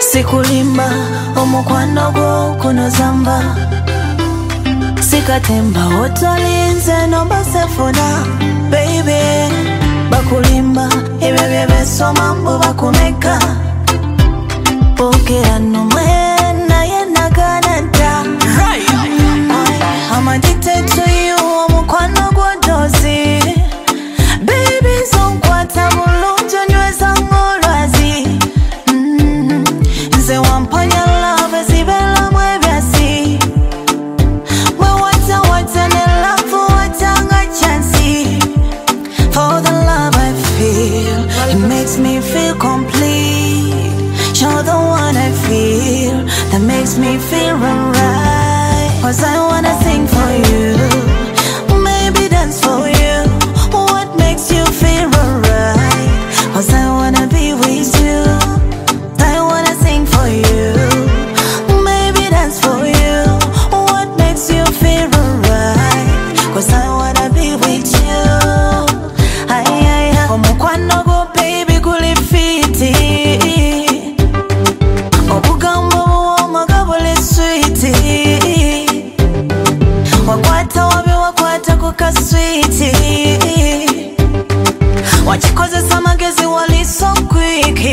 Sikulimba omukwano gwo kunozamba Sikatemba otolinze nombasefuna Baby bakulimba ebyo byebesoma mbu bakumeka Pokera nomwe naye nagana dda I'm addicted to you omukwano gwo dozi Baby zonkwata bulungi onyweza ng'olwazi Nze wamponya love ezibela mu ebyasi Mwe wata ne love watanga chansi For the love I feel It makes me feel complete You're the one I feel That makes me feel alright Cause I wanna sing for you Maybe dance for you What makes you feel alright Cause I wanna be with you I wanna sing for you Maybe dance for you What makes you feel alright Cause I wanna be with you Omukwano gwo baby guli fiti Obugambo buwomaga buli switi Wakwata wabi wakwata kuka switi Wachikozesa amagezi wali so quick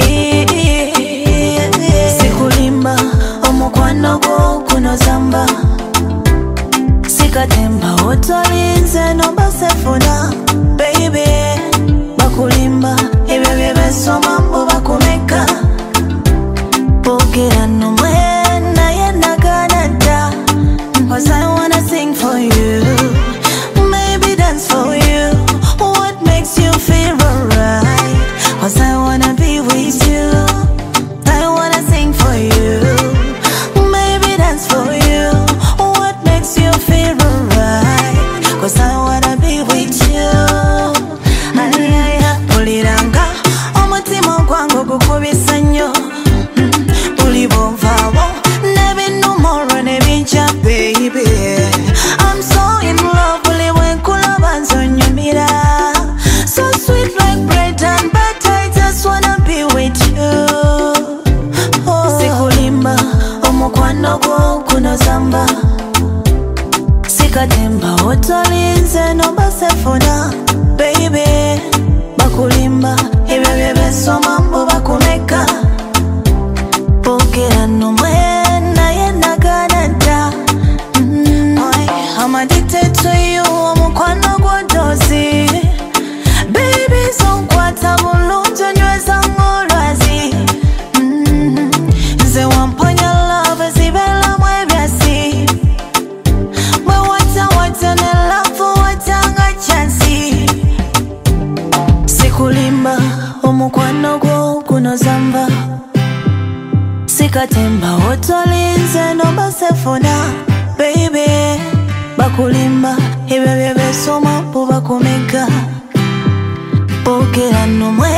Sikulimba omukwano gwo kunozamba Sikatemba otolinze nombasefuna Baby bakulimba ebyo byebesoma mbu bakumeka Pokera nomwe naye nagana dda Cause I wanna sing for you Maybe dance for you What makes you feel alright Cause I wanna be with you I wanna sing for you Maybe dance for you What makes you feel alright Cause I wanna be with you Puliranga omutima gwange gukubisa nnyo Buli bwonvaawo n'ebinnumoro nebijja baby I'm so in love buli bwenkulaba nzonyumira So sweet like bread and butter I just wanna be with you Sikulimba omukwano gwo kunozamba Sikatemba otolinze nombasefuna Baby bakulimba ebyo byebesoma mbu bakumeka Pokera nomwe naye nagana dda I'm addicted to you omukwano gwo dozi Baby zonkwata bulungi onyweza ng'olwazi Nze wamponya love ezibela mu ebyasi Mwe wata ne love watanga chansi Sikulimba omukwano gwo kunozamba Sikatemba otolinze nombasefuna Baby bakulimba ebyo byebesoma mbu bakumeka Pokera nomwe